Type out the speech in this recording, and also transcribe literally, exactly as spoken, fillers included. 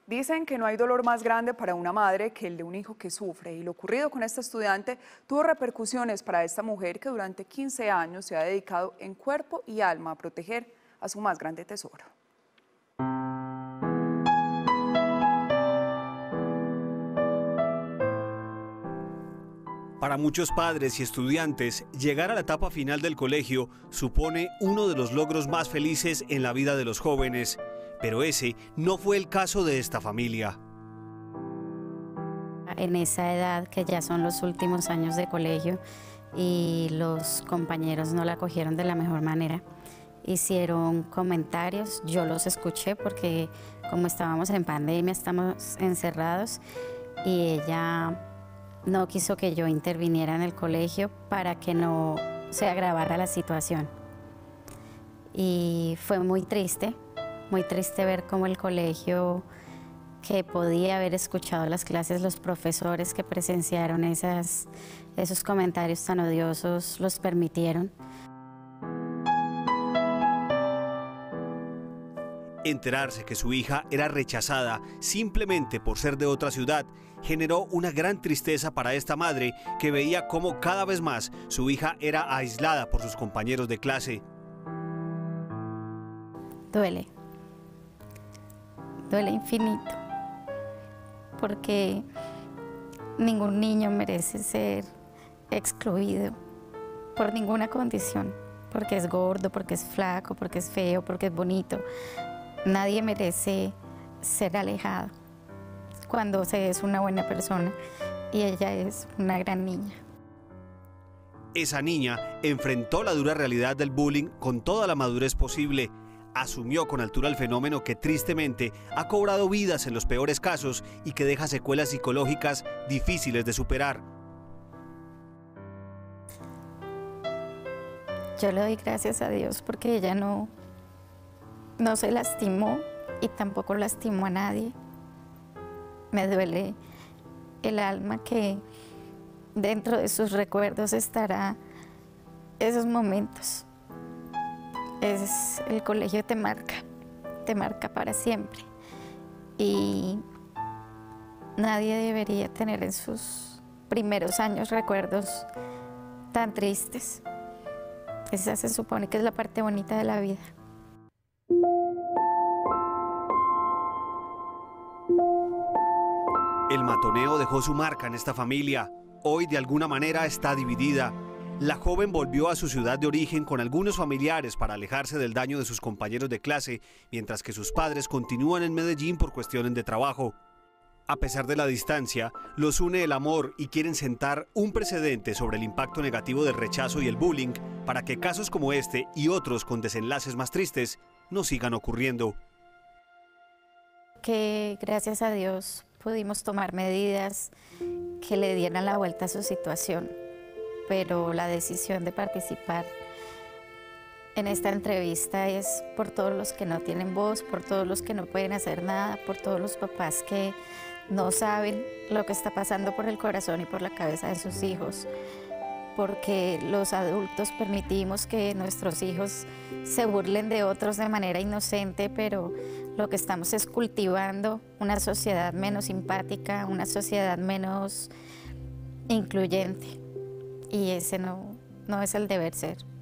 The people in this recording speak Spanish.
Dicen que no hay dolor más grande para una madre que el de un hijo que sufre, y lo ocurrido con esta estudiante tuvo repercusiones para esta mujer que durante quince años se ha dedicado en cuerpo y alma a proteger a su más grande tesoro. Para muchos padres y estudiantes, llegar a la etapa final del colegio supone uno de los logros más felices en la vida de los jóvenes, pero ese no fue el caso de esta familia. En esa edad, que ya son los últimos años de colegio, y los compañeros no la cogieron de la mejor manera. Hicieron comentarios, yo los escuché porque como estábamos en pandemia, estamos encerrados, y ella no quiso que yo interviniera en el colegio para que no se agravara la situación. Y fue muy triste, muy triste ver cómo el colegio, que podía haber escuchado las clases, los profesores que presenciaron esas, esos comentarios tan odiosos, los permitieron. Enterarse que su hija era rechazada simplemente por ser de otra ciudad generó una gran tristeza para esta madre, que veía cómo cada vez más su hija era aislada por sus compañeros de clase. Duele, duele infinito, porque ningún niño merece ser excluido por ninguna condición, porque es gordo, porque es flaco, porque es feo, porque es bonito. Nadie merece ser alejado cuando se es una buena persona, y ella es una gran niña. Esa niña enfrentó la dura realidad del bullying con toda la madurez posible. Asumió con altura el fenómeno que tristemente ha cobrado vidas en los peores casos y que deja secuelas psicológicas difíciles de superar. Yo le doy gracias a Dios porque ella no, no se lastimó y tampoco lastimó a nadie. Me duele el alma que dentro de sus recuerdos estará esos momentos. Es, el colegio te marca, te marca para siempre, y nadie debería tener en sus primeros años recuerdos tan tristes. Esa se supone que es la parte bonita de la vida. El matoneo dejó su marca en esta familia. Hoy de alguna manera está dividida. La joven volvió a su ciudad de origen con algunos familiares para alejarse del daño de sus compañeros de clase, mientras que sus padres continúan en Medellín por cuestiones de trabajo. A pesar de la distancia, los une el amor y quieren sentar un precedente sobre el impacto negativo del rechazo y el bullying para que casos como este y otros con desenlaces más tristes no sigan ocurriendo. Que gracias a Dios pudimos tomar medidas que le dieran la vuelta a su situación, pero la decisión de participar en esta entrevista es por todos los que no tienen voz, por todos los que no pueden hacer nada, por todos los papás que no saben lo que está pasando por el corazón y por la cabeza de sus hijos, porque los adultos permitimos que nuestros hijos se burlen de otros de manera inocente, pero lo que estamos es cultivando una sociedad menos empática, una sociedad menos incluyente, y ese no, no es el deber ser.